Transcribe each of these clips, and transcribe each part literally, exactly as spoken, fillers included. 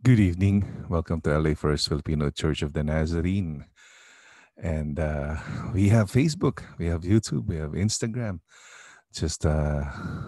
Good evening. Welcome to L A First Filipino Church of the Nazarene. And uh, we have Facebook, we have YouTube, we have Instagram. Just uh,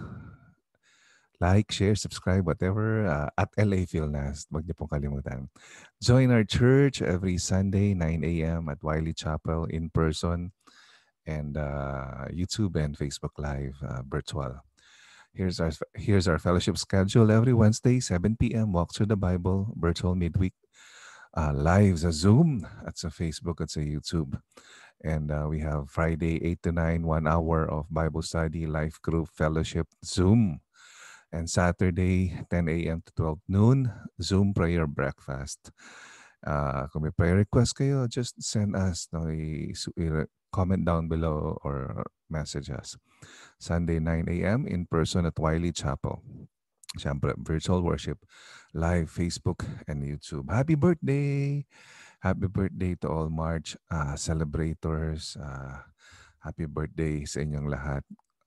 like, share, subscribe, whatever. Uh, at L A Philnaz. Huwag niyo pong kalimutan. Join our church every Sunday, nine a m at Wiley Chapel in person and uh, YouTube and Facebook Live uh, virtual. Here's our here's our fellowship schedule every Wednesday, seven p m Walk through the Bible, virtual midweek uh, live sa Zoom at sa Facebook at sa YouTube. And uh, we have Friday, eight to nine, one hour of Bible study, life group, fellowship, Zoom. And Saturday, ten a m to twelve noon, Zoom prayer breakfast. Uh, kung may prayer request kayo, just send us, no, i- i- comment down below or message us. Sunday, nine a m in person at Wiley Chapel. Siyempre, virtual worship, live Facebook and YouTube. Happy birthday! Happy birthday to all March uh, celebrators. Uh, happy birthday sa inyong lahat.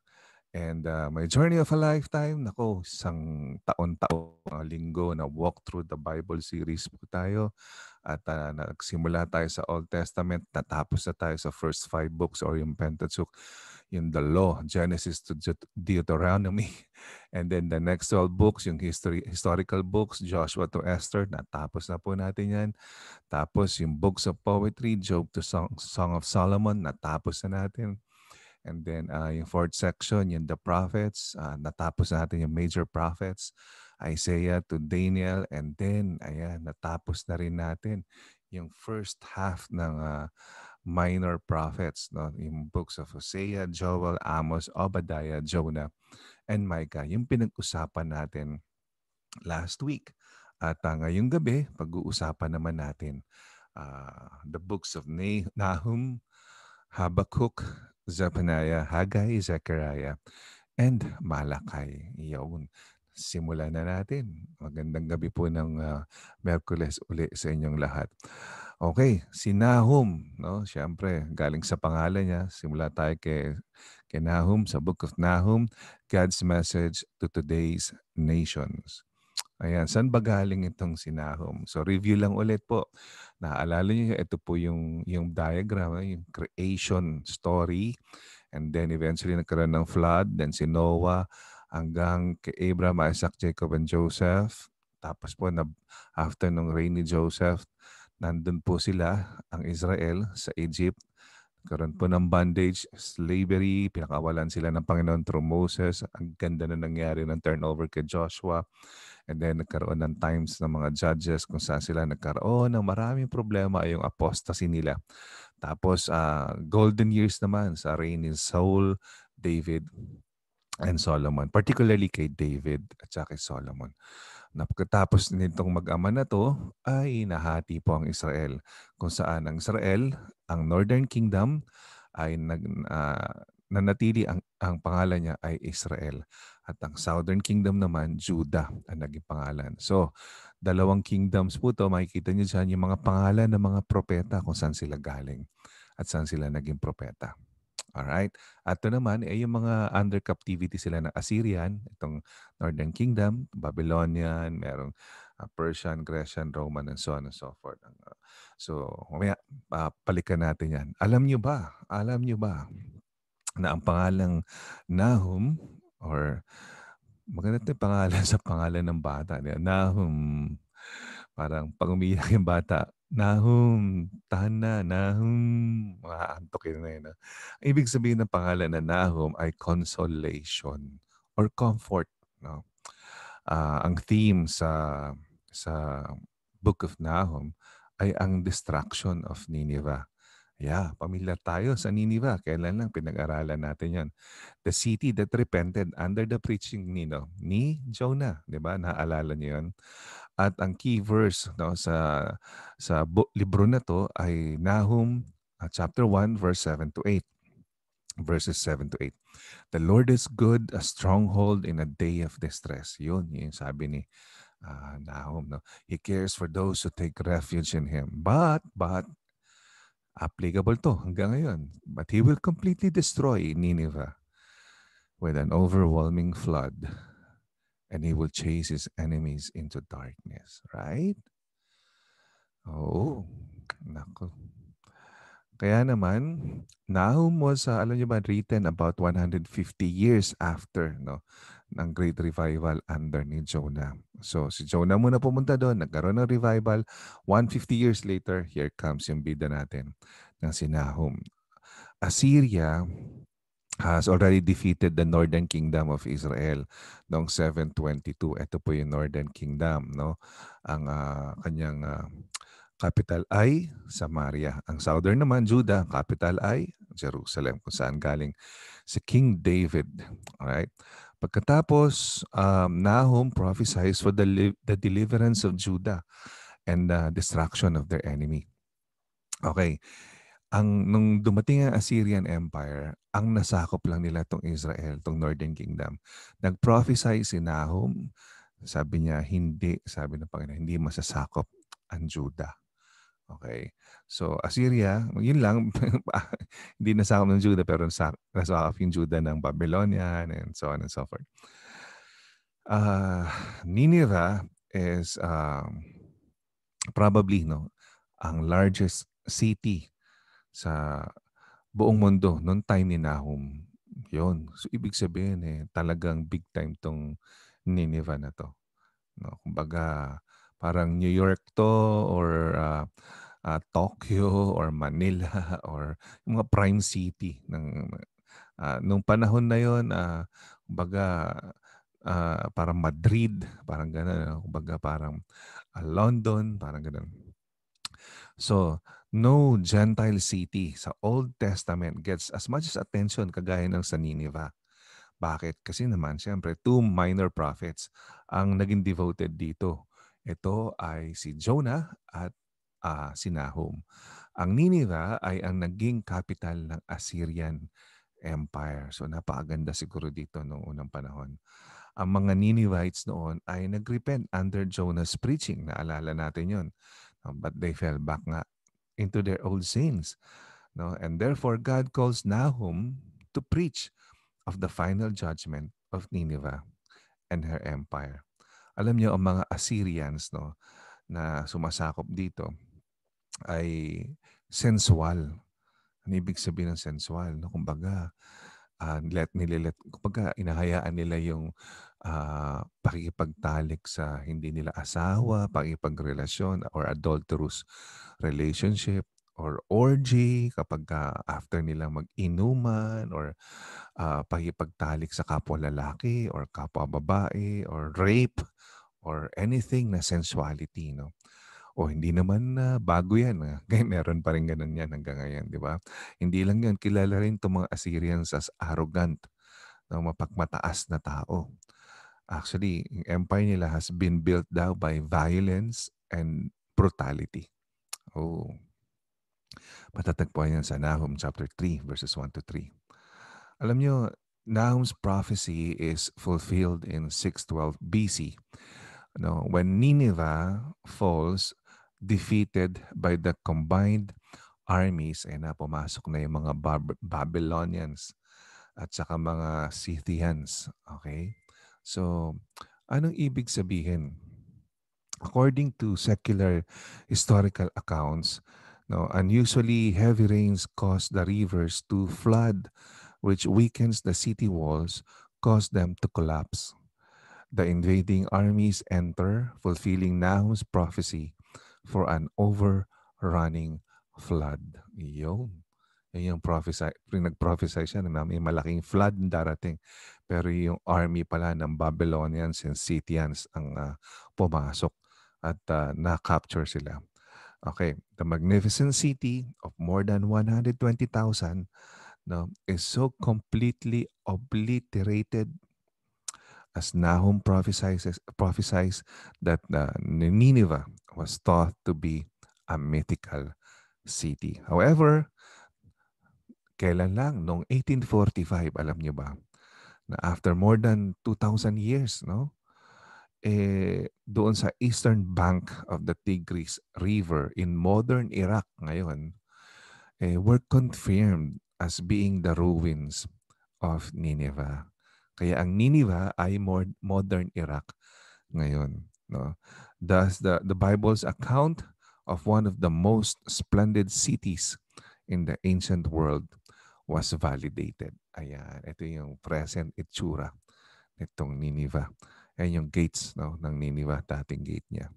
And uh, my journey of a lifetime, nako, isang taon-taon, mga linggo na walk through the Bible series po tayo. At uh, nagsimula tayo sa Old Testament, natapos na tayo sa first five books or yung Pentateuch, yung the Law, Genesis to Deut- Deuteronomy. And then the next twelve books, yung history, historical books, Joshua to Esther, natapos na po natin yan. Tapos yung books of poetry, Job to Song, Song of Solomon, natapos na natin. And then uh, yung fourth section, yung the prophets, uh, natapos natin yung major prophets, Isaiah to Daniel, and then, ayan, natapos na rin natin yung first half ng uh, minor prophets, no? Yung books of Hosea, Joel, Amos, Obadiah, Jonah, and Micah. Yung pinag-usapan natin last week. At uh, ngayong gabi, pag-uusapan naman natin uh, the books of Nahum, HABAKKUK, ZEPHANIAH, HAGGAI, ZECHARIAH, and MALACHI. Yun. Simulan na natin. Magandang gabi po ng uh, Merkules uli sa inyong lahat. Okay, si Nahum, no? Siyempre, galing sa pangalan niya, simula tayo kay, kay Nahum sa Book of Nahum, God's Message to Today's Nations. Ayan, saan ba galing itong si Nahum? So review lang ulit po. Naaalala niyo, ito po yung, yung diagram, yung creation story. And then eventually nagkaroon ng flood. Then si Noah hanggang kay Abraham, Isaac, Jacob, and Joseph. Tapos po, na, after nung reign ni Joseph, nandun po sila, ang Israel, sa Egypt. Karoon po ng bondage, slavery, pinakawalan sila ng Panginoon through Moses. Ang ganda na nangyari ng turnover kay Joshua. And then nagkaroon ng times ng mga judges kung saan sila nagkaroon ng maraming problema ay yung apostasy nila. Tapos uh, golden years naman sa reign ni Saul, David, and Solomon. Particularly kay David at saka kay Solomon. Napagkatapos nitong mag-ama na to, ay nahati po ang Israel. Kung saan ang Israel, ang Northern Kingdom, ay nag, uh, nanatili ang, ang pangalan niya ay Israel. At ang Southern Kingdom naman, Judah ang naging pangalan. So, dalawang kingdoms po to, makikita niyo dyan yung mga pangalan ng mga propeta kung saan sila galing at saan sila naging propeta. Alright? At ito naman ay yung mga under captivity sila ng Assyrian, itong Northern Kingdom, Babylonian, merong uh, Persian, Grecian, Roman, and so on and so forth. Uh, so, mamaya, uh, palikan natin yan. Alam nyo ba, alam nyo ba na ang pangalang Nahum or maganda ito yung pangalan sa pangalan ng bata. Nahum. Parang pag umiyak yung bata, Nahum, tahan na, Nahum. Makaantokin na yun. No? Ibig sabihin ng pangalan na Nahum ay consolation or comfort. No? Uh, ang theme sa sa Book of Nahum ay ang destruction of Nineveh. Yeah, pamilyar tayo sa Nineveh. Kailan lang pinag-aralan natin yan. The city that repented under the preaching ni, no, ni Jonah. Diba? Naaalala niyo yun? At ang key verse, no, sa, sa bu- libro na to ay Nahum uh, chapter one, verse seven to eight. Verses seven to eight. The Lord is good, a stronghold in a day of distress. Yun, yun sabi ni uh, Nahum. No? He cares for those who take refuge in Him. But, but, applicable to hanggang ngayon. But He will completely destroy Nineveh with an overwhelming flood. and he will chase his enemies into darkness, right? Oo. Naku. Kaya naman, Nahum was, uh, alam niyo ba, written about one hundred fifty years after, no, ng Great Revival under ni Jonah. So, si Jonah muna pumunta doon, nagkaroon ng revival. one hundred fifty years later, here comes yung bida natin ng si Nahum. Assyria has already defeated the northern kingdom of Israel noong seven twenty-two. Ito po yung northern kingdom, no? Ang uh, kanyang uh, capital ay Samaria. Ang southern naman, Judah, capital ay Jerusalem, kung saan galing si King David. Alright? Pagkatapos, um, Nahum prophesies for the, li- the deliverance of Judah and the destruction of their enemy. Okay. Ang nung dumating ang Assyrian Empire, ang nasakop lang nila tong Israel, tong Northern Kingdom. Nag-prophesy si Nahum, sabi niya, hindi, sabi ng Panginoon, hindi masasakop ang Judah. Okay. So, Assyria, yun lang, hindi nasakop ng Judah, pero nasakop yung Judah ng Babylonian and so on and so forth. Uh, Nineveh is um, probably no, ang largest city sa buong mundo noong time ni Nahum. Yun. So, ibig sabihin eh, talagang big time tong Nineveh na to. No? Kumbaga, parang New York to or uh, uh, Tokyo or Manila or yung mga prime city ng uh, nung panahon na yon, uh, kumbaga uh, parang Madrid, parang gano'n, kumbaga parang uh, London, parang gano'n. So, no Gentile city sa Old Testament gets as much as attention kagaya ng sa Nineveh. Bakit? Kasi naman, siyempre, two minor prophets ang naging devoted dito. Ito ay si Jonah at uh, si Nahum. Ang Nineveh ay ang naging capital ng Assyrian Empire. So, napakaganda siguro dito noong unang panahon. Ang mga Ninevites noon ay nagrepent under Jonah's preaching. Naalala natin yon. Um, but they fell back nga into their old sins. No? And therefore, God calls Nahum to preach of the final judgment of Nineveh and her empire. Alam niyo, ang mga Assyrians no, na sumasakop dito ay sensual. Ano ibig sabihin ng sensual? No? Kumbaga, uh, let nililet, kumbaga, inahayaan nila yung uh, pakikipagtalik sa hindi nila asawa, pakikipagrelasyon or adulterous relationship or orgy kapag uh, after nilang mag-inuman or uh, pakikipagtalik sa kapwa lalaki or kapwa babae or rape or anything na sensuality, no? O hindi naman na uh, bago yan. Ah. Kaya meron pa rin ganun yan hanggang ngayon, di ba? Hindi lang yan. Kilala rin itong mga Assyrians as arrogant, no? Mapagmataas na tao. Actually, yung empire nila has been built daw by violence and brutality. Oh. Patatagpuan yan sa Nahum chapter three, verses one to three. Alam nyo, Nahum's prophecy is fulfilled in six twelve B C. No, when Nineveh falls, defeated by the combined armies, ay na pumasok na yung mga Bab- Babylonians at saka mga Scythians. Okay? So, anong ibig sabihin? According to secular historical accounts, no, unusually heavy rains cause the rivers to flood, which weakens the city walls, cause them to collapse. The invading armies enter, fulfilling Nahum's prophecy for an overrunning flood. Yun. Yan yung prophesy, nag-prophesy siya na may malaking flood darating. Pero yung army pala ng Babylonians and Scythians ang uh, pumasok at uh, na-capture sila. Okay, the magnificent city of more than one hundred twenty thousand no, is so completely obliterated as Nahum prophesies, prophesies that uh, Nineveh was thought to be a mythical city. However, kailan lang? Noong eighteen forty-five, alam niyo ba, na after more than two thousand years, no? Eh, doon sa eastern bank of the Tigris River in modern Iraq ngayon, eh, were confirmed as being the ruins of Nineveh. Kaya ang Nineveh ay more modern Iraq ngayon. No? Thus, the, the Bible's account of one of the most splendid cities in the ancient world was validated. Ayan, ito yung present itsura nitong Nineveh. Ayan yung gates, no, ng Nineveh, dating gate niya.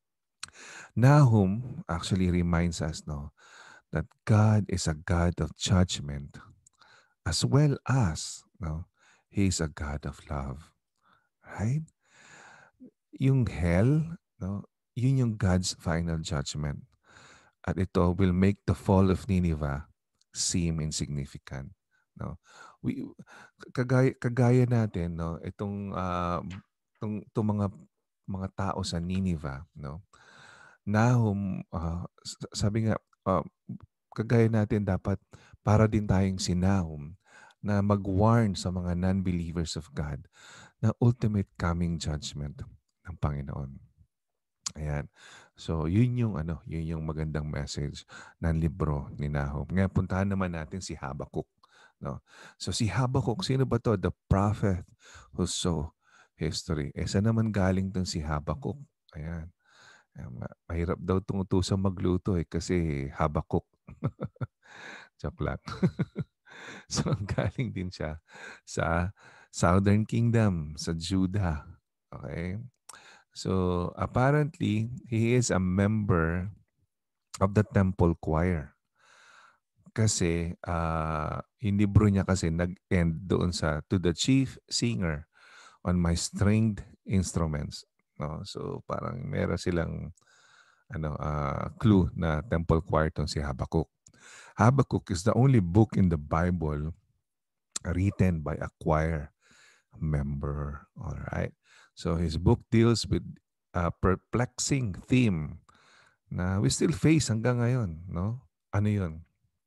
Nahum actually reminds us, no, that God is a God of judgment as well as, no, He is a God of love. Right? Yung hell, no, yun yung God's final judgment. At ito will make the fall of Nineveh seem insignificant. No? We, kagaya, kagaya natin, no, itong, uh, itong, itong mga, mga tao sa Nineveh, no, Nahum, uh, sabi nga, uh, kagaya natin dapat para din tayong si Nahum na mag-warn sa mga non-believers of God na ultimate coming judgment ng Panginoon. Ayan. So, yun yung ano, yun yung magandang message ng libro ni Nahum. Ngayon, puntahan naman natin si Habakkuk. No? So, si Habakkuk, sino ba to? The prophet who saw history. Eh, saan naman galing tong si Habakkuk? Ayan. Mahirap daw itong utusang magluto eh, kasi Habakkuk. Joke lang. So, galing din siya sa Southern Kingdom, sa Judah. Okay? So, apparently, he is a member of the temple choir. Kasi, uh, yung libro niya kasi nag-end doon sa, to the chief singer on my stringed instruments. No? So, parang meron silang ano, uh, clue na temple choir tong si Habakkuk. Habakkuk is the only book in the Bible written by a choir member. All right. So his book deals with a perplexing theme na we still face hanggang ngayon, no? Ano 'yun?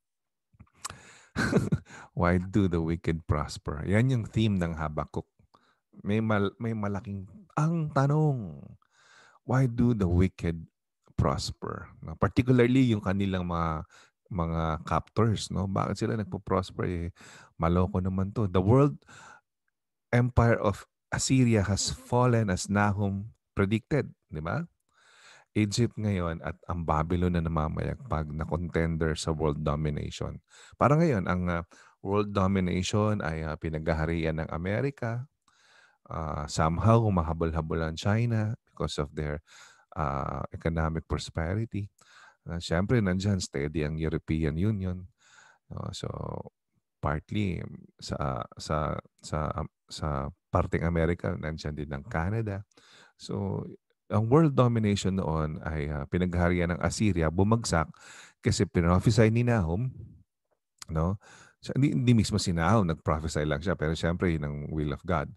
Why do the wicked prosper? Yan yung theme ng Habakkuk. May mal- may malaking ang tanong. Why do the wicked prosper? No? Particularly yung kanilang mga mga captors, no? Bakit sila nagpo-prosper? Eh, maloko naman to. The world empire of Assyria has fallen as Nahum predicted, di ba? Egypt ngayon at ang Babylon na namamayagpag na contender sa world domination. Para ngayon, ang uh, world domination ay uh, pinaghaharian ng Amerika. Uh, somehow, humahabol-habol ang China because of their uh, economic prosperity. Uh, Siyempre, nandyan steady ang European Union. Uh, so, partly sa sa sa um, sa parteng Amerika, nandiyan din ng Canada. So, ang world domination noon ay uh, pinagharian ng Assyria, bumagsak kasi pinrophesy ni Nahum, no? So, hindi, hindi mismo si Nahum, nag-prophesy lang siya, pero siyempre yun ang will of God.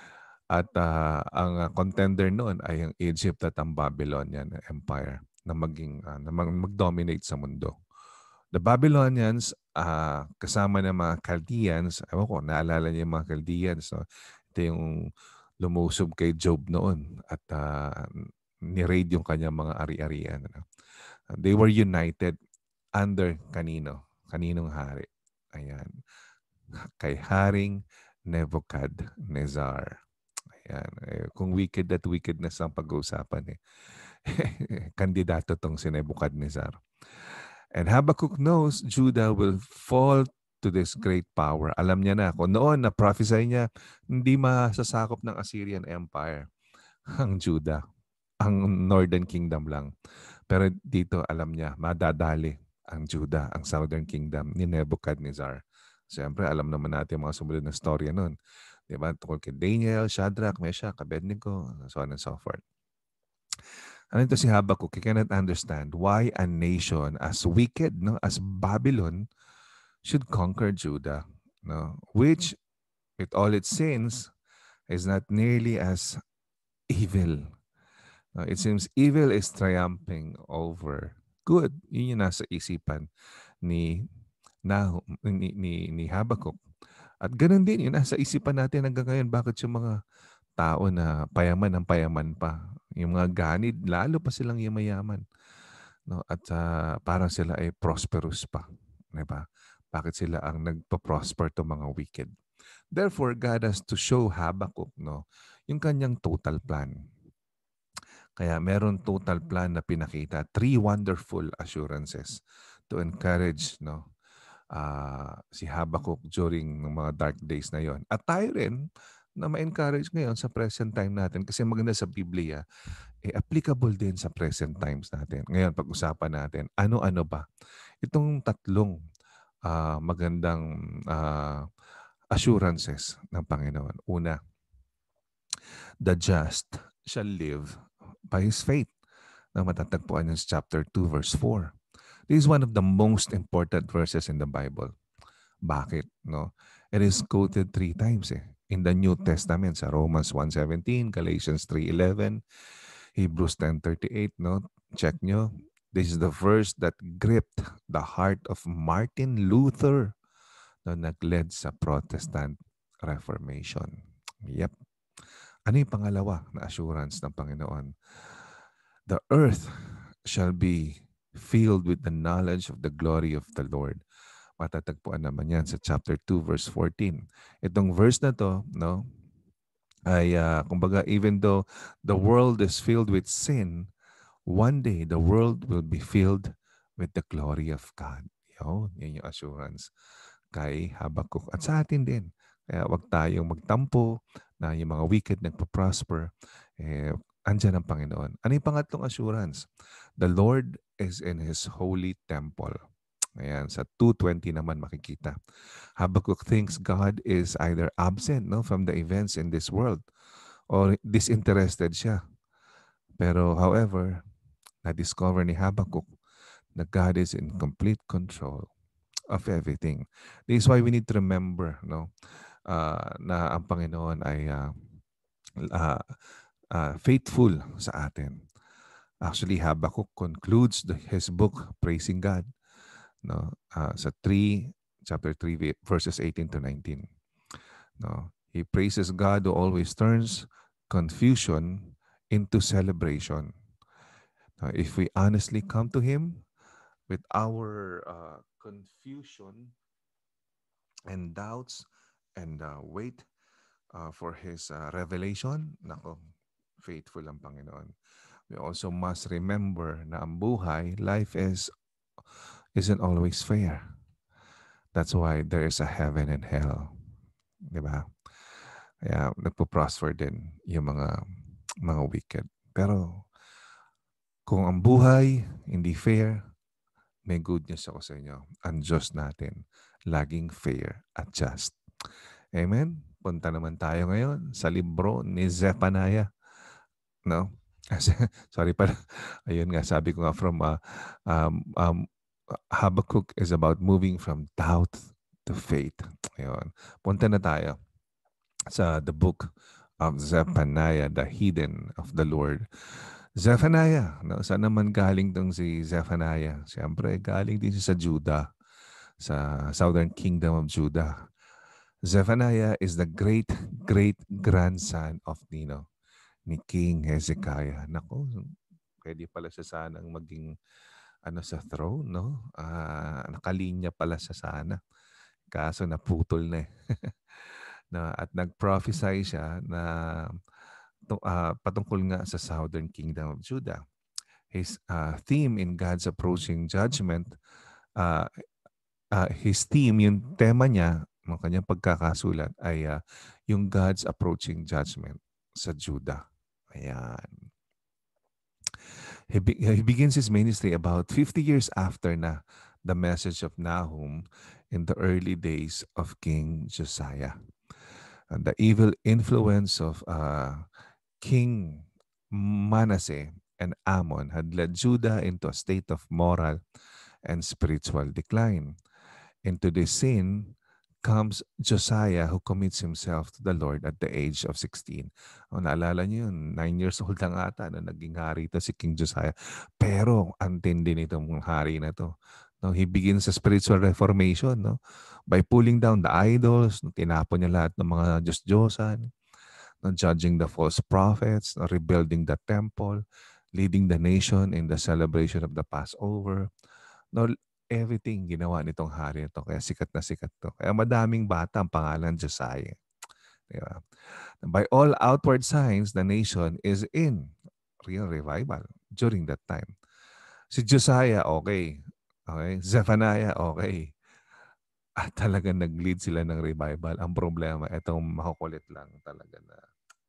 At uh, ang uh, contender noon ay ang Egypt at ang Babylonian Empire na maging uh, na mag-dominate sa mundo. The Babylonians, uh, kasama ng mga Chaldeans, ewan ko, naalala niyo yung mga Chaldeans, no? Ito yung lumusob kay Job noon at uh, ni-raid yung kanyang mga ari-arian. No? They were united under kanino? Kaninong hari? Ayan. Kay Haring Nebuchadnezzar. Ayan. Eh, kung wicked at wickedness ang pag-uusapan, eh. Kandidato tong si Nebuchadnezzar. And Habakkuk knows Judah will fall to this great power. Alam niya na, kung noon na prophesy niya, hindi masasakop ng Assyrian Empire ang Judah, ang Northern Kingdom lang. Pero dito, alam niya, madadali ang Judah, ang Southern Kingdom ni Nebuchadnezzar. Siyempre, alam naman natin mga sumunod na storya nun. Diba? Tungkol kay Daniel, Shadrach, Meshach, Abednego, so on and so forth. Ano ito si Habakkuk? He cannot understand why a nation as wicked, no, as Babylon should conquer Judah, no, which with all its sins is not nearly as evil. No, it seems evil is triumphing over good. Yun yung nasa isipan ni Nahum, ni, ni, ni Habakkuk. At ganun din, yun nasa isipan natin hanggang ngayon. Bakit yung mga tao na payaman ng payaman pa? Yung mga ganid, lalo pa silang yumayaman. No? At uh, parang sila ay prosperous pa. Diba? Bakit sila ang nagpa-prosper to mga wicked? Therefore, God has to show Habakkuk, no, yung kanyang total plan. Kaya meron total plan na pinakita, three wonderful assurances to encourage, no, ah, si Habakkuk during ng mga dark days na yon. At tayo rin na ma-encourage ngayon sa present time natin kasi maganda sa Biblia, eh, applicable din sa present times natin. Ngayon, pag-usapan natin, ano-ano ba itong tatlong ah, magandang ah, assurances ng Panginoon. Una, the just shall live by his faith na matatagpuan yung chapter two verse four. This is one of the most important verses in the Bible. Bakit? No? It is quoted three times eh. In the New Testament sa Romans one seventeen, Galatians three eleven, Hebrews ten thirty-eight, no? Check nyo. This is the verse that gripped the heart of Martin Luther na nag-led sa Protestant Reformation. Yep. Ano yung pangalawa na assurance ng Panginoon? The earth shall be filled with the knowledge of the glory of the Lord. Matatagpuan naman yan sa chapter two verse fourteen. Itong verse na to, no, ay uh, kumbaga even though the world is filled with sin, one day the world will be filled with the glory of God. Yun, yun yung assurance kay Habakkuk at sa atin din. Kaya wag tayong magtampo na yung mga wicked nagpa-prosper. Eh, andyan ang Panginoon. Ano yung pangatlong assurance? The Lord is in His holy temple. Ayan, sa two twenty naman makikita. Habakkuk thinks God is either absent, no, from the events in this world or disinterested siya. Pero however, na-discover ni Habakkuk na God is in complete control of everything. This is why we need to remember, no, uh, na ang Panginoon ay uh, uh, uh, faithful sa atin. Actually, Habakkuk concludes the, his book praising God, no, uh, sa three, chapter three, verses eighteen to nineteen. No, he praises God who always turns confusion into celebration. Now, if we honestly come to Him with our uh, confusion and doubts and uh, wait uh, for His uh, revelation, nako, faithful ang Panginoon. We also must remember na ang buhay, life is isn't always fair. That's why there is a heaven and hell. Diba? Kaya nagpo-prosper din yung mga mga wicked. Pero kung ang buhay hindi fair, may good news ako sa inyo. Ang Diyos natin, laging fair at just. Amen? Punta naman tayo ngayon sa libro ni ZEPHANIAH. No? Sorry pala. Ayun nga, sabi ko nga from uh, um, um, Habakkuk is about moving from doubt to faith. Ayun. Punta na tayo sa the book of ZEPHANIAH, the hidden of the Lord. ZEPHANIAH, no? Saan naman galing tong si ZEPHANIAH? Siyempre, galing din siya sa Judah, sa southern kingdom of Judah. ZEPHANIAH is the great, great grandson of Nino, ni King Hezekiah. Nako, pwede pala siya sanang maging ano sa throne, no? Uh, nakalinya pala siya sana. Kaso naputol na eh. na, at nag-prophesy siya na uh, patungkol nga sa southern kingdom of Judah. His uh, theme in God's approaching judgment, uh, uh, his theme, yung tema niya, ng kanyang pagkakasulat ay uh, yung God's approaching judgment sa Judah. Ayan. He, be- he begins his ministry about fifty years after na the message of Nahum in the early days of King Josiah. And the evil influence of uh, King Manasseh and Ammon had led Judah into a state of moral and spiritual decline. Into this sin comes Josiah, who commits himself to the Lord at the age of sixteen. O, naalala niyo yun, nine years old lang ata na naging hari ito si King Josiah. Pero ang tindi nitong hari na to. No, he begins a spiritual reformation, no, by pulling down the idols, no, tinapon niya lahat ng mga Diyos-Diyosan, no, judging the false prophets, no, rebuilding the temple, leading the nation in the celebration of the Passover. No, everything ginawa nitong hari ito. Kaya sikat na sikat to. Kaya madaming bata ang pangalan Josiah. Diba? By all outward signs, the nation is in real revival during that time. Si Josiah, okay. Okay. Zephaniah, okay. At talagang nag-lead sila ng revival. Ang problema, itong makukulit lang talaga na,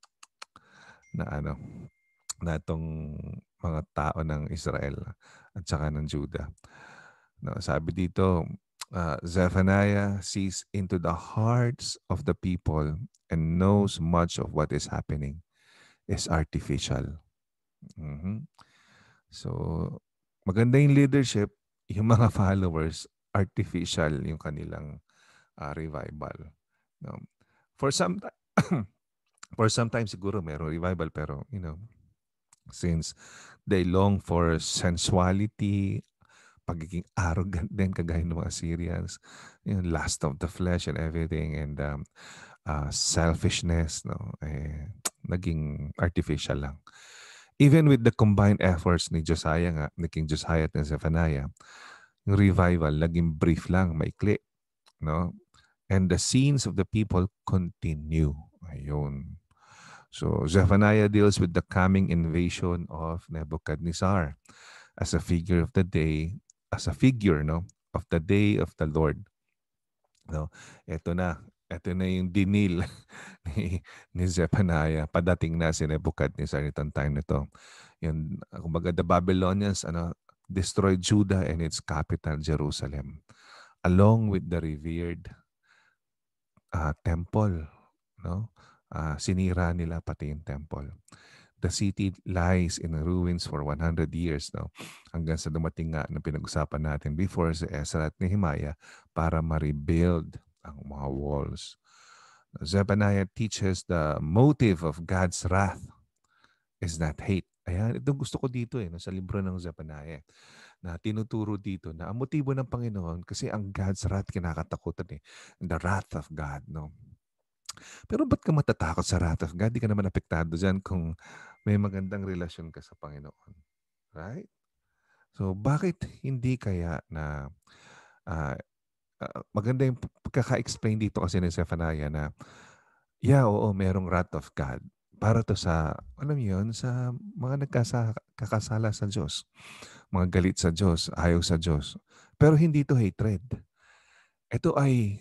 na ano, na itong mga tao ng Israel at saka ng Judah. No, sabi dito, uh, Zephaniah sees into the hearts of the people and knows much of what is happening is artificial. Mhm. So, maganda yung leadership, yung mga followers, artificial yung kanilang uh, revival. No? For some ti- for some time siguro mayroong revival pero you know, since they long for sensuality, pagiging arrogant din kagaya ng mga Syrians, yung lust of the flesh and everything, and um, uh, selfishness, no, eh, naging artificial lang. Even with the combined efforts ni Josiah nga, ni King Josiah at ni Zephaniah, yung revival naging brief lang, maikli, no? And the scenes of the people continue. Ayun. So Zephaniah deals with the coming invasion of Nebuchadnezzar as a figure of the day, as a figure, no, of the day of the Lord. No, ito na, ito na yung dinil ni, ni Zephaniah. Padating na si Nebuchadnezzar nitong time nito. Yung, kumbaga, the Babylonians, ano, destroyed Judah and its capital, Jerusalem, along with the revered uh, temple. No? Uh, sinira nila pati yung temple. The city lies in ruins for one hundred years, no? Hanggang sa dumating nga na pinag-usapan natin before si Ezra at Nehemiah para ma-rebuild ang mga walls. Zephaniah teaches the motive of God's wrath is not hate. Ayan, ito gusto ko dito eh, no, sa libro ng Zephaniah, na tinuturo dito na ang motibo ng Panginoon kasi ang God's wrath kinakatakutan eh. The wrath of God, no? Pero ba't ka matatakot sa wrath of God? Di ka naman apektado dyan kung may magandang relasyon ka sa Panginoon. Right? So, bakit hindi kaya na uh, uh, maganda yung pagkaka-explain dito kasi ni Zephaniah na yeah, oo, merong wrath of God. Para to sa, alam yun, sa mga nagkakasala sa Diyos. Mga galit sa Diyos, ayaw sa Diyos. Pero hindi to hatred. Ito ay,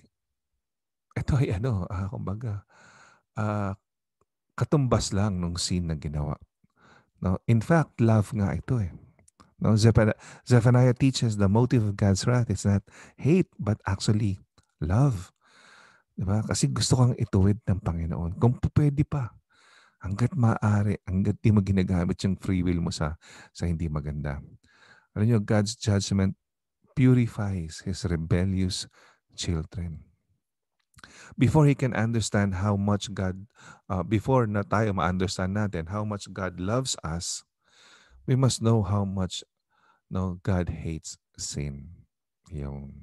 ito ay ano, ah, kumbaga, ah, katumbas lang nung sin na ginawa. No? In fact, love nga ito eh. No? Zephaniah, Zephaniah teaches the motive of God's wrath is not hate, but actually love. Diba? Kasi gusto kang ituwid ng Panginoon. Kung pwede pa, hanggat maaari, hanggat di mo ginagamit yung free will mo sa, sa hindi maganda. Alam niyo, God's judgment purifies His rebellious children. Before He can understand how much God, uh, before na tayo ma-understand natin how much God loves us, we must know how much no God hates sin. Yung,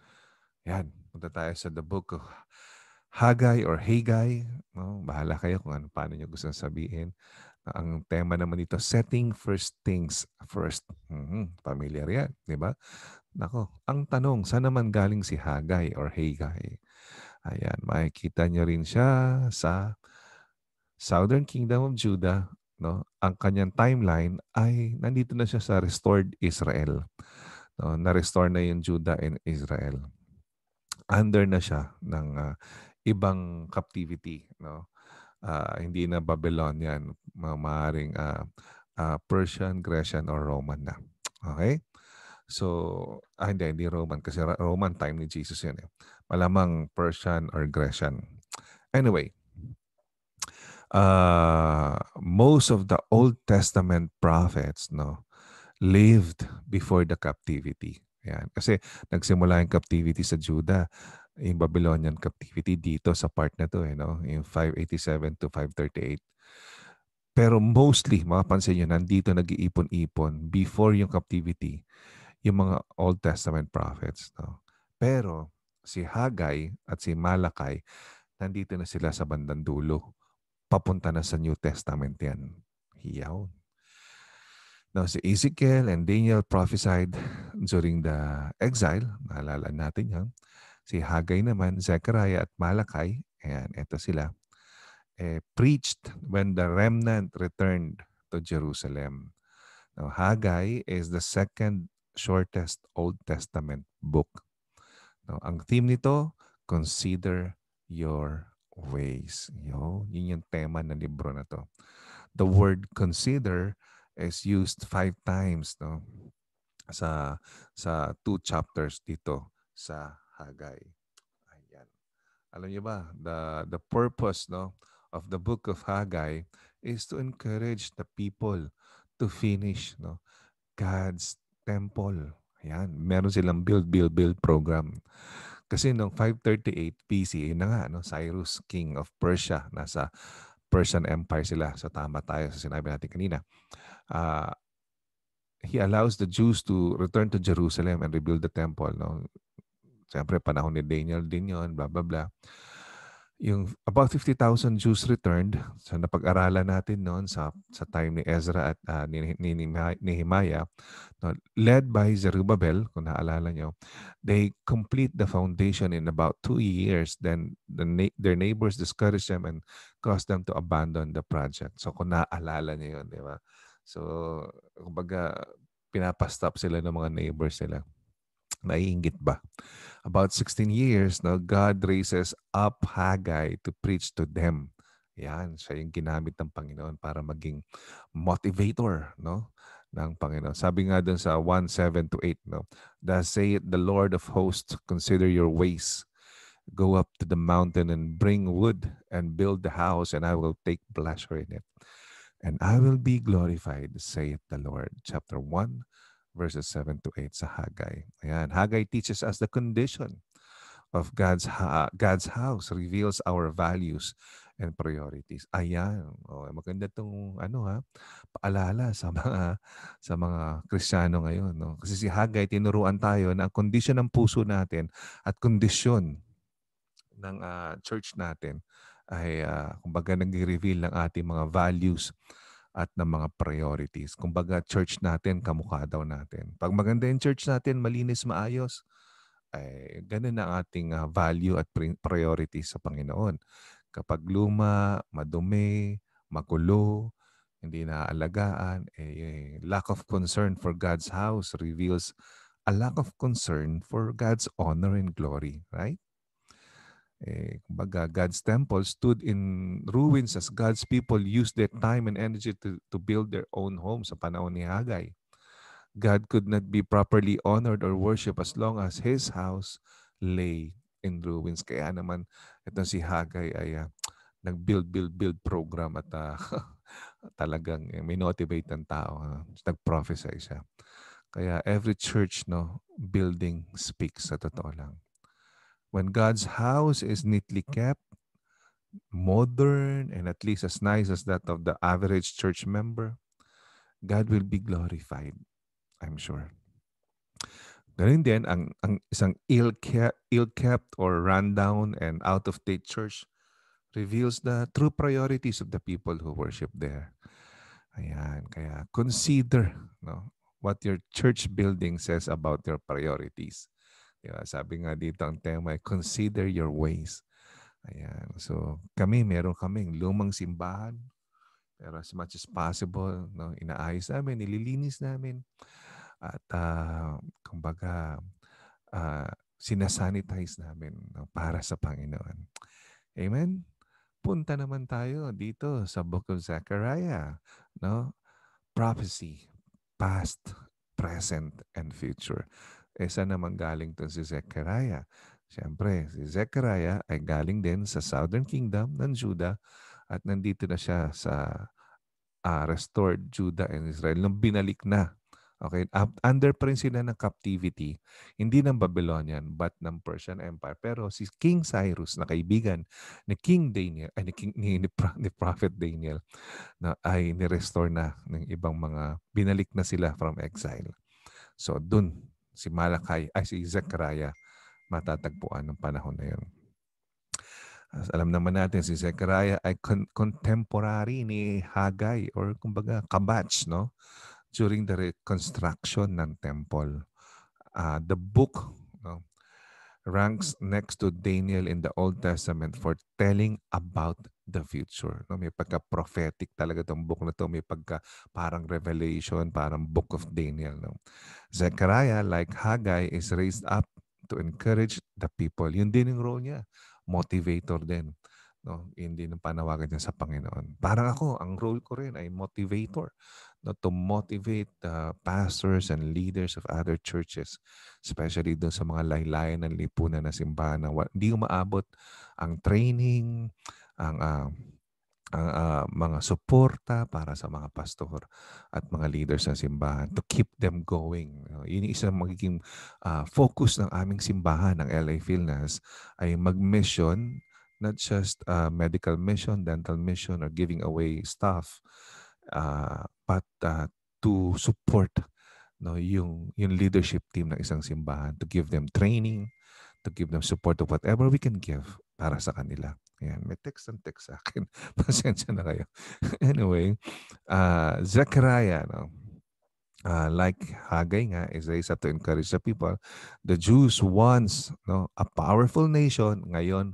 yan. Punta tayo sa the book of Haggai or Haggai. No? Bahala kayo kung ano, paano nyo gusto sabihin. Ang tema naman dito, setting first things first. Mm-hmm. Familiar yan, di ba? Nako, ang tanong, saan naman galing si Haggai or Haggai? Ayan, makikita nyo rin siya sa Southern Kingdom of Judah. No? Ang kanyang timeline ay nandito na siya sa restored Israel. No? Na-restore na yung Judah and Israel. Under na siya ng uh, ibang captivity. No? Uh, hindi na Babylonian, maaaring uh, uh, Persian, Grecian, or Roman na. Okay? So, ah, hindi, hindi Roman. Kasi Roman time ni Jesus yun eh. Malamang Persian or Grecian. Anyway, uh, most of the Old Testament prophets no, lived before the captivity. Yan. Kasi nagsimula yung captivity sa Judah, yung Babylonian captivity dito sa part na to, eh, no? Yung five eighty-seven to five thirty-eight. Pero mostly, makapansin nyo, nandito nag-iipon-ipon before yung captivity, yung mga Old Testament prophets. No? Pero si Haggai at si Malachi, nandito na sila sa bandang dulo. Papunta na sa New Testament yan. Hiyaw. Now, si Ezekiel and Daniel prophesied during the exile. Naalala natin yan. Si Haggai naman, Zechariah at Malachi, ayan, ito sila, eh, preached when the remnant returned to Jerusalem. Now, Haggai is the second shortest Old Testament book. Now, ang theme nito, consider your ways. Yo, yun yung tema ng libro na to. The word consider is used five times, no, sa sa two chapters dito sa Haggai. Ayan. Alam niyo ba, the the purpose, no, of the book of Haggai is to encourage the people to finish, no, God's temple. Ayan, meron silang build build build program. Kasi noong five thirty-eight B C E na nga, no, Cyrus, king of Persia, nasa Persian Empire sila. So tama tayo sa sinabi natin kanina. Uh, he allows the Jews to return to Jerusalem and rebuild the temple. No? Siyempre, panahon ni Daniel din yun, blah, blah, blah. Yung about fifty thousand Jews returned. So napag-aralan natin noon sa sa time ni Ezra at uh, ni, ni, ni Nehemiah, no, led by Zerubbabel, kung naalala nyo, they complete the foundation in about two years. Then the na- their neighbors discouraged them and caused them to abandon the project. So kung naalala nyo yun, di ba? So, kumbaga, pinapastop sila ng mga neighbors nila. Naiingit ba? About sixteen years, no, God raises up Haggai to preach to them. Yan, siya yung ginamit ng Panginoon para maging motivator, no, ng Panginoon. Sabi nga dun sa one seven to eight, no, thus saith the Lord of hosts, consider your ways. Go up to the mountain and bring wood and build the house, and I will take pleasure in it. And I will be glorified, saith the Lord. Chapter one, verses seven to eight sa Haggai. Ayan, Haggai teaches us the condition of God's ha- God's house, reveals our values and priorities. Ayan, oh, maganda tong ano ha, paalala sa mga sa mga Kristiyano ngayon, no? Kasi si Haggai tinuruan tayo na ang kondisyon ng puso natin at kondisyon ng uh, church natin ay uh, kumbaga nag-reveal ng ating mga values at ng mga priorities. Kumbaga church natin, kamukha daw natin. Pag maganda yung church natin, malinis, maayos, ay ganun ang ating uh, value at priorities sa Panginoon. Kapag luma, madumi, magulo, hindi naaalagaan, eh, lack of concern for God's house reveals a lack of concern for God's honor and glory, right? Eh, kumbaga, God's temple stood in ruins as God's people used their time and energy to, to build their own home sa panahon ni Haggai. God could not be properly honored or worshipped as long as His house lay in ruins. Kaya naman, itong si Haggai ay uh, nag-build, build, build program at uh, talagang uh, minotivate ng tao. Uh, nag-prophesy siya. Kaya every church, no, building speaks sa totoo lang. When God's house is neatly kept, modern, and at least as nice as that of the average church member, God will be glorified, I'm sure. Ganun din, ang, ang isang ill-kept, ill-kept or rundown and out-of-date church reveals the true priorities of the people who worship there. Ayan, kaya consider, no, what your church building says about your priorities. Diba? Sabi nga dito ang tema ay consider your ways. Ayan. So kami, meron kaming lumang simbahan. Pero as much as possible, no, inaayos namin, nililinis namin. At uh, kumbaga, uh, sinasanitize namin, no, para sa Panginoon. Amen? Punta naman tayo dito sa Book of Zechariah. No? Prophecy, past, present, and future. Eh, saan naman galing to si Zechariah? Siyempre, si Zechariah ay galing din sa Southern Kingdom ng Judah at nandito na siya sa uh, restored Judah and Israel nung binalik na. Okay, under pa rin sila ng captivity, hindi ng Babylonian but ng Persian Empire. Pero si King Cyrus na kaibigan ni King Daniel, ay ni, King, ni, ni, ni Prophet Daniel, na ay ni-restore na ng ibang mga, binalik na sila from exile. So dun, si Malachi, ay si Zechariah, matatagpuan ng panahon na yun. As alam naman natin, si Zechariah ay con- contemporary ni Haggai or kumbaga kabatch, no? during the reconstruction ng temple. Uh, the book, no, ranks next to Daniel in the Old Testament for telling about the future. No, may pagka-prophetic talaga tong book na to. May pagka parang revelation, parang book of Daniel. No? Zechariah, like Haggai, is raised up to encourage the people. Yun din yung role niya. Motivator din. No? Yun din ang panawagan niya sa Panginoon. Parang ako, ang role ko rin ay motivator. No? To motivate the pastors and leaders of other churches, especially doon sa mga laylayan ng lipunan na simbahan na hindi umaabot ang training, ang uh, ang uh, mga suporta para sa mga pastor at mga leaders ng simbahan to keep them going. Uh, yun yung isang magiging uh, focus ng aming simbahan, ng L A Philnas, ay mag-mission, not just uh, medical mission, dental mission, or giving away stuff, uh, but uh, to support, no, yung, yung leadership team ng isang simbahan, to give them training, to give them support of whatever we can give para sa kanila. Ayan, may text and text sa akin. Pasensya na kayo. Anyway, uh, Zechariah, no? Uh, like Haggai nga, is raised up to encourage the people. The Jews once, no, a powerful nation, ngayon,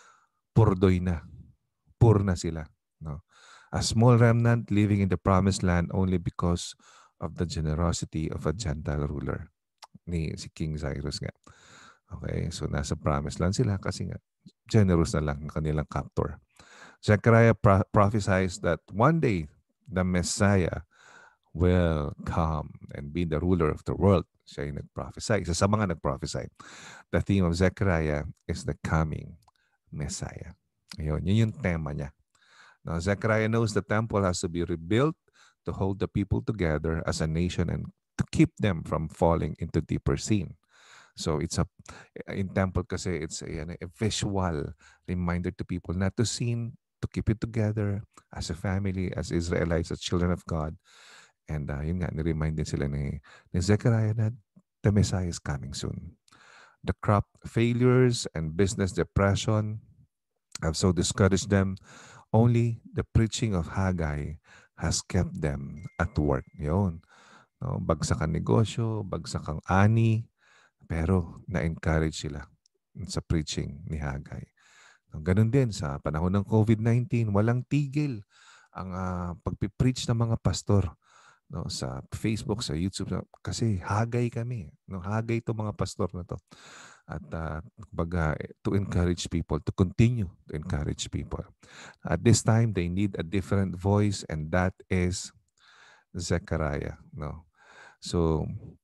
purdoy na. Poor na sila. No? A small remnant living in the promised land only because of the generosity of a Gentile ruler. Ni si King Cyrus nga. Okay, so nasa promised land sila kasi nga generous na lang ng kanilang captor. Zechariah pro- prophesies that one day the Messiah will come and be the ruler of the world. Siya yung nag-prophesy. Isa sa mga nag-prophesy. The theme of Zechariah is the coming Messiah. Ayun, yun yung tema niya. Now, Zechariah knows the temple has to be rebuilt to hold the people together as a nation and to keep them from falling into deeper sin. So it's a, in temple kasi it's a, a visual reminder to people not to sin, to keep it together as a family, as Israelites, as children of God. And uh, yun nga, ni-remind din sila ni, ni Zechariah na the Messiah is coming soon. The crop failures and business depression have so discouraged them. Only the preaching of Haggai has kept them at work. Yun. No, bagsak ang negosyo, bagsak ang ani, pero na-encourage sila sa preaching ni Haggai. Ganun din sa panahon ng COVID nineteen, walang tigil ang uh, pagpipreach ng mga pastor, no, sa Facebook, sa YouTube, kasi Haggai kami. No, Haggai to mga pastor na to. At uh, baga, to encourage people, to continue to encourage people. At this time, they need a different voice, and that is Zechariah. No? So,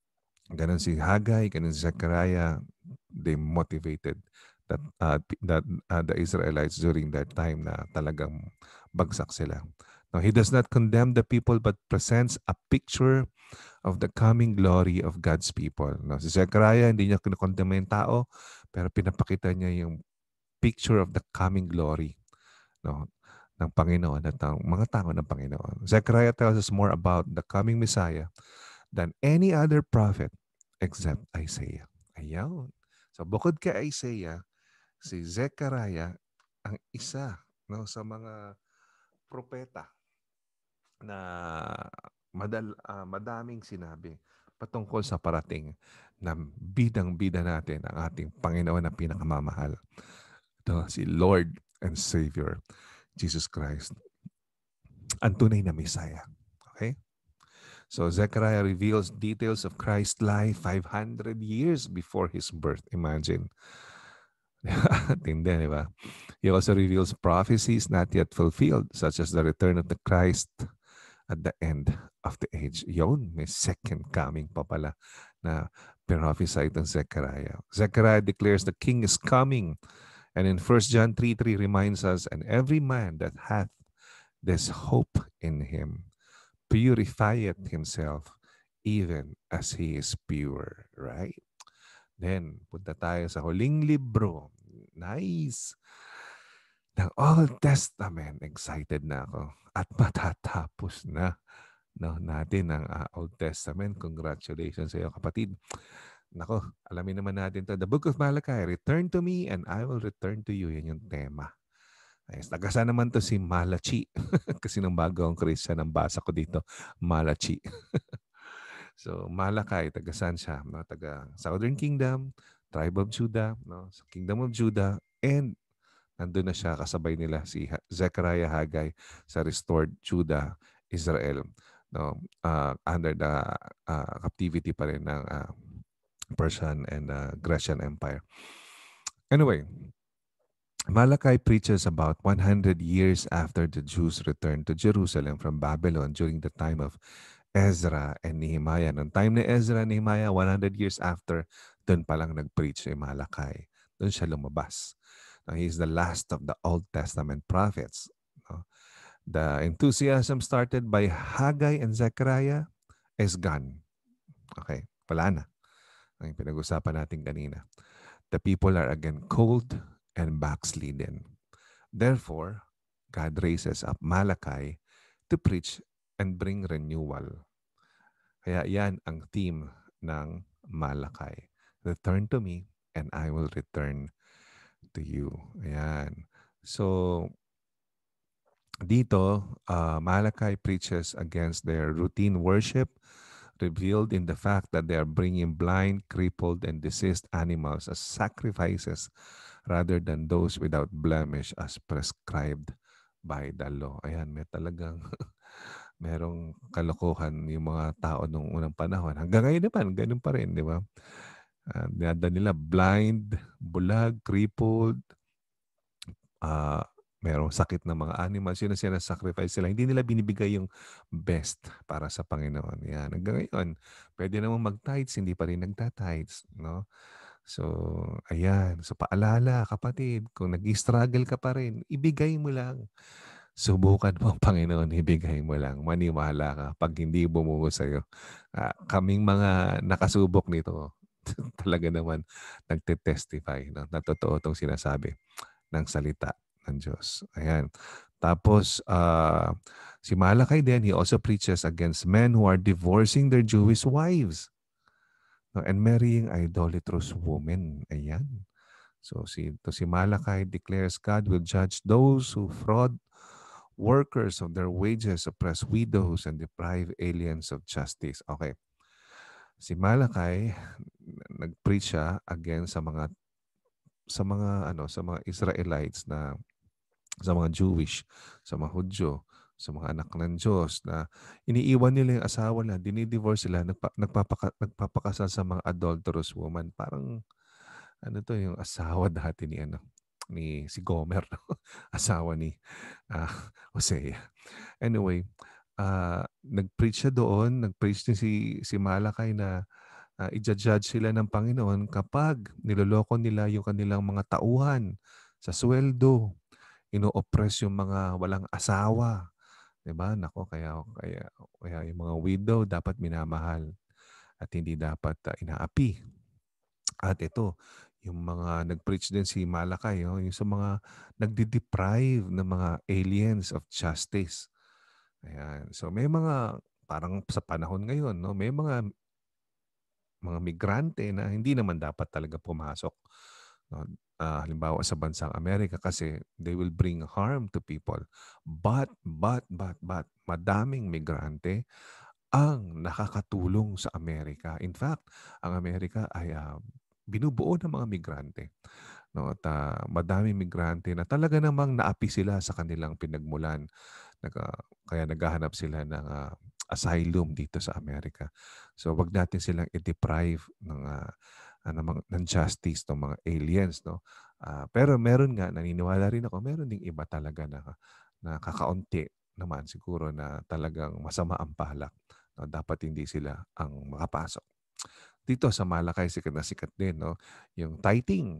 ganun si Haggai, ganun si Zechariah, they motivated that uh, that uh, the Israelites during that time na talagang bagsak sila. Now, he does not condemn the people but presents a picture of the coming glory of God's people. Now, si Zechariah, hindi niya kinukondemna yung tao, pero pinapakita niya yung picture of the coming glory, no, ng Panginoon at ng mga tao ng Panginoon. Zechariah tells us more about the coming Messiah than any other prophet except Isaiah. Ayaw. So, bukod kay Isaiah, si Zechariah ang isa, no, sa mga propeta na madal, uh, madaming sinabi patungkol sa parating na bidang-bida natin ang ating Panginoon na pinakamamahal. Ito, si Lord and Savior, Jesus Christ, ang tunay na Messiah. Okay? So Zechariah reveals details of Christ's life five hundred years before His birth. Imagine. Tindi, di ba? He also reveals prophecies not yet fulfilled, such as the return of the Christ at the end of the age. Yun, may second coming pa pala na prophesied ng Zechariah. Zechariah declares the King is coming. And in First John three three reminds us, and every man that hath this hope in him purifieth himself even as he is pure. Right? Then, punta tayo sa huling libro. Nice! Ng Old Testament. Excited na ako. At matatapos na, no, natin ang uh, Old Testament. Congratulations sa iyo, kapatid. Nako, alamin naman natin to. The Book of Malachi, return to me and I will return to you. Yan yung tema Ay, taga saan naman 'to si Malachi? Kasi nung bago akong Christian, ang basa ko dito, Malachi. So, Malakay, taga saan siya? No? Taga Southern Kingdom, Tribe of Judah, no? Sa Kingdom of Judah, and nandun na siya kasabay nila si Ha- Zechariah, Haggai sa restored Judah, Israel, no? Uh, under the uh, captivity pa rin ng uh, Persian and uh, Grecian Empire. Anyway, Malachi preaches about one hundred years after the Jews returned to Jerusalem from Babylon during the time of Ezra and Nehemiah. Noong time ni Ezra and Nehemiah, one hundred years after, doon palang nag-preach si Malachi. Doon siya lumabas. Now, he is the last of the Old Testament prophets. No? The enthusiasm started by Haggai and Zechariah is gone. Okay, wala na. Ang pinag-usapan natin kanina. The people are again cold and backslidden. Therefore, God raises up Malachi to preach and bring renewal. Kaya yan ang theme ng Malachi. Return to me and I will return to you. Ayan. So, dito, uh, Malachi preaches against their routine worship, revealed in the fact that they are bringing blind, crippled, and diseased animals as sacrifices rather than those without blemish as prescribed by the law. Ayan, may talagang merong kalokohan yung mga tao nung unang panahon. Hanggang ngayon naman, ganun pa rin, di ba? Uh, dinada nila blind, bulag, crippled, uh, merong sakit na mga animals, yun ang sinasacrifice sila. Hindi nila binibigay yung best para sa Panginoon. Yan. Hanggang ngayon, pwede naman mag-tithes, hindi pa rin nagta-tithes. No? So, ayan. So, paalala, kapatid, kung nag-struggle ka pa rin, ibigay mo lang. Subukan mo ang Panginoon, ibigay mo lang. Maniwala ka pag hindi bumuo sa'yo. Uh, kaming mga nakasubok nito, talaga naman nagte-testify no? Na totoo itong sinasabi ng salita ng Diyos. Ayan. Tapos, uh, si Malakay din, he also preaches against men who are divorcing their Jewish wives, no, and marrying idolatrous women. Ayan. So, si, to si Malakay declares God will judge those who fraud workers of their wages, oppress widows, and deprive aliens of justice. Okay. Si Malakay, nag-preach siya against sa mga sa mga ano sa mga Israelites na sa mga Jewish, sa mga Hudyo, sa mga anak ng Diyos na iniiwan nila yung asawa na, dinidivorce sila, nagpa, nagpapaka, nagpapakasal sa mga adulterous woman. Parang ano to yung asawa dati ni ano ni si Gomer, no? Asawa ni uh, Hosea. Anyway, uh, nag-preach siya doon, nag-preach din si si Malakay na uh, i-judge sila ng Panginoon kapag niloloko nila yung kanilang mga tauhan sa sweldo, ino-oppress yung mga walang asawa, 'di ba? Nako, kaya kaya kaya yung mga widow dapat minamahal at hindi dapat uh, inaapi. At ito, yung mga nag-preach din si Malakay, oh, yung sa mga nagde-deprive ng mga aliens of justice. Ayan. So may mga parang sa panahon ngayon, no, may mga mga migrante na hindi naman dapat talaga pumasok. No? Uh, halimbawa sa bansang Amerika kasi they will bring harm to people. But, but, but, but, madaming migrante ang nakakatulong sa Amerika. In fact, ang Amerika ay uh, binubuo ng mga migrante. No? At uh, madaming migrante na talaga namang naapi sila sa kanilang pinagmulan. Naga, kaya naghahanap sila ng uh, asylum dito sa Amerika. So wag natin silang i-deprive ng uh, ano, mga, ng justice ng mga aliens, no? Uh, pero meron nga, naniniwala rin ako, meron ding iba talaga na, na kakaunti naman siguro na talagang masama ang palak. No? Dapat hindi sila ang makapasok. Dito sa Malacay, sikat na sikat din, no? Yung tithing.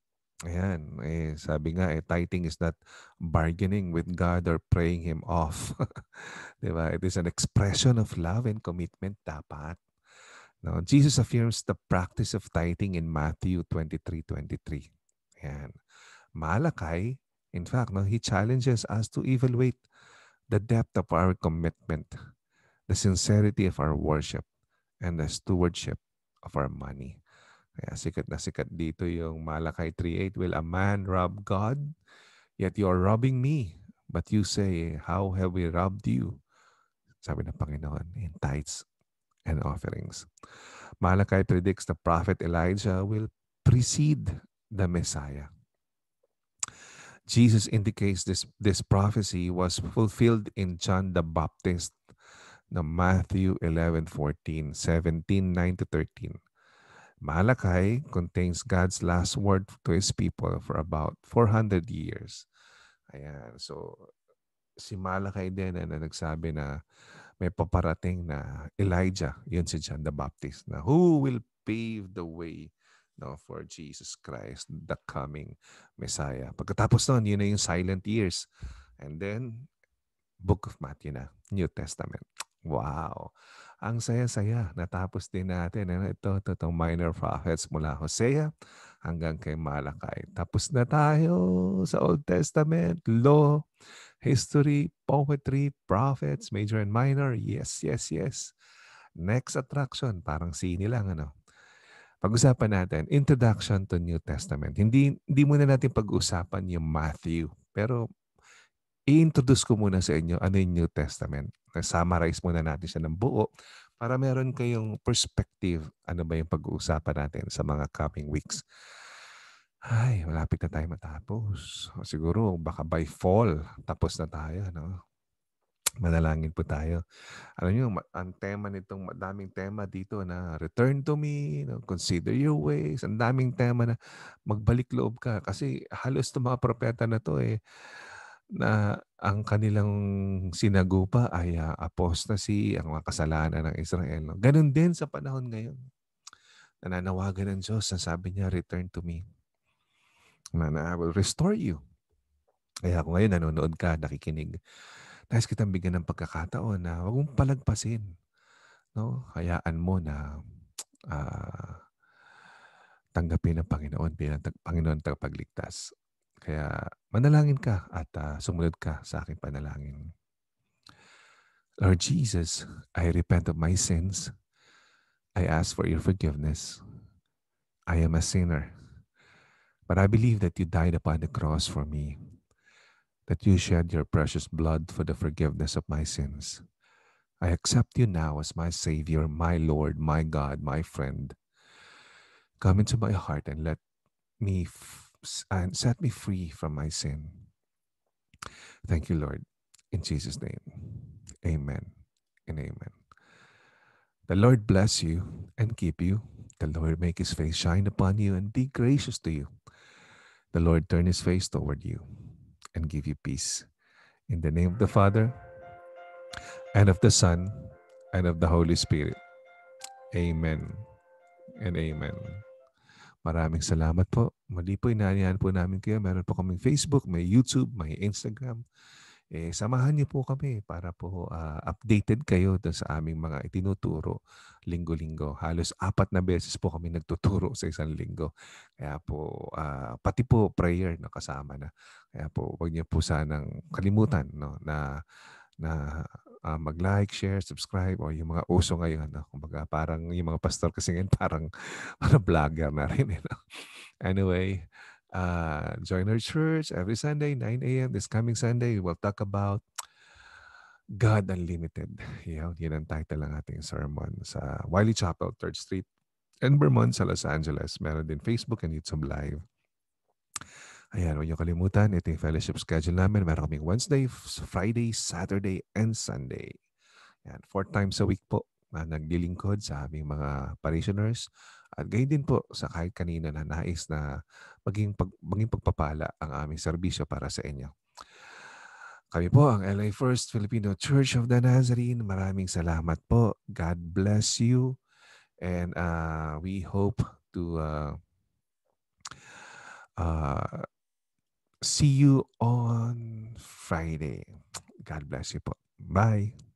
Ayan, eh, sabi nga, eh, tithing is not bargaining with God or praying Him off. Diba? It is an expression of love and commitment dapat. No? Jesus affirms the practice of tithing in Matthew twenty-three twenty-three. Ayan. Malakay, in fact, no, he challenges us to evaluate the depth of our commitment, the sincerity of our worship, and the stewardship of our money. Kaya sikat na sikat dito yung Malakay three eight. Will a man rob God? Yet you are robbing me. But you say, how have we robbed you? Sabi ng Panginoon, in tithes and offerings. Malachi predicts the prophet Elijah will precede the Messiah. Jesus indicates this, this prophecy was fulfilled in John the Baptist, na Matthew eleven fourteen, seventeen, nine to thirteen. Malachi contains God's last word to His people for about four hundred years. Ayan. So, si Malachi din na, na nagsabi na may paparating na Elijah, yun si John the Baptist, na who will pave the way, no, for Jesus Christ, the coming Messiah. Pagkatapos nun, yun na yung silent years. And then, Book of Matthew na, New Testament. Wow! Ang saya-saya. Natapos din natin. Ano, ito, ito, itong minor prophets mula Hosea hanggang kay Malachi. Tapos na tayo sa Old Testament, law, history, poetry, prophets, major and minor. Yes, yes, yes. Next attraction, parang sini lang, ano. Pag-usapan natin, Introduction to New Testament. Hindi, hindi muna natin pag-usapan yung Matthew. Pero i-introduce ko muna sa inyo ano yung New Testament. Summarize muna natin siya ng buo para meron kayong perspective ano ba yung pag-uusapan natin sa mga coming weeks. Ay, malapit na tayo matapos. Siguro baka by fall, tapos na tayo. No? Manalangin po tayo. Alam niyo, ang tema nitong madaming tema dito na return to me, no? Consider your ways. Ang daming tema na magbalik loob ka. Kasi halos itong mga propeta na to eh, na ang kanilang sinagupa ay uh, apostasy, ang mga kasalanan ng Israel. No? Ganon din sa panahon ngayon. Nananawagan ng Diyos, ang sabi niya, return to me. Na, na I will restore you. Kaya kung ngayon nanonood ka, nakikinig, nais kitang bigyan ng pagkakataon na huwag mong palagpasin. No? Hayaan mo na uh, tanggapin ng Panginoon bilang tag- Panginoon tagapagligtas. Kaya manalangin ka at uh, sumunod ka sa aking panalangin. Lord Jesus, I repent of my sins. I ask for your forgiveness. I am a sinner. But I believe that you died upon the cross for me, that you shed your precious blood for the forgiveness of my sins. I accept you now as my Savior, my Lord, my God, my friend. Come into my heart and let me f- and set me free from my sin. Thank you, Lord. In Jesus' name, amen and amen. The Lord bless you and keep you. The Lord make his face shine upon you and be gracious to you. The Lord turn his face toward you and give you peace. In the name of the Father, and of the Son, and of the Holy Spirit. Amen and amen. Maraming salamat po. Muli po, inaanyahan po namin kayo. Meron po kaming Facebook, may YouTube, may Instagram. Eh, samahan niyo po kami para po uh, updated kayo dun sa aming mga itinuturo linggo-linggo. Halos apat na beses po kami nagtuturo sa isang linggo. Kaya po, uh, pati po prayer na kasama na. Kaya po, huwag niyo po sanang kalimutan no, na na uh, mag-like, share, subscribe o yung mga uso ngayon. No? Kumbaga, parang yung mga pastor kasi ngayon parang, parang vlogger na rin. You know? Anyway, uh, join our church every Sunday, nine a.m. This coming Sunday, we'll talk about God Unlimited. Yan, yun ang title ng ating sermon sa Wiley Chapel, third Street, in Vermont, sa Los Angeles. Meron din Facebook and YouTube Live. Ayan, huwag niyo kalimutan. Ito yung fellowship schedule namin. Meron kaming Wednesday, Friday, Saturday, and Sunday. Ayan, four times a week po na naglilingkod sa aming mga parishioners. At gayon din po sa kahit kanino na nais na maging, pag, maging pagpapala ang aming serbisyo para sa inyo. Kami po ang L A First Filipino Church of the Nazarene. Maraming salamat po. God bless you. And uh, we hope to uh, uh, see you on Friday. God bless you po. Bye.